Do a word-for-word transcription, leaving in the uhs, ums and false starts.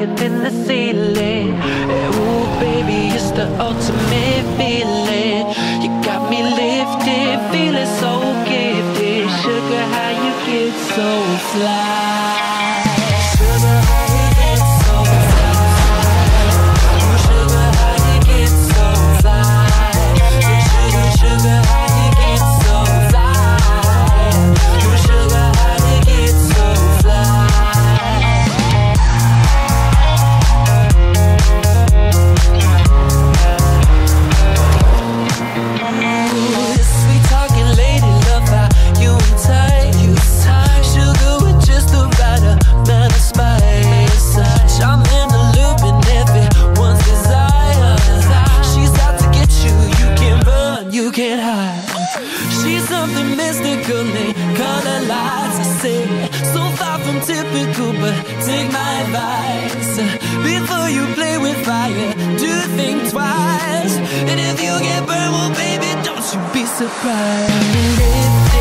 hanging in the ceiling. Ooh, baby, it's the ultimate feeling. You got me lifted, feeling so gifted. Sugar, how you get so fly? Sugar, how you get so fly? Sugar, how you get so fly? Sugar, sugar, how you get so fly? Sugar, how you get so fly? Ooh, this sweet talking lady, love how you and tight. Sugar with just the right amount of spice. I'm in the loop and everyone's desire. She's out to get you, you can't run, you can't hide. She's something mystical, named color lights. I say, so far from typical, but take my advice. Before you play with fire, do think twice. And if you get burned, well baby, don't you be surprised.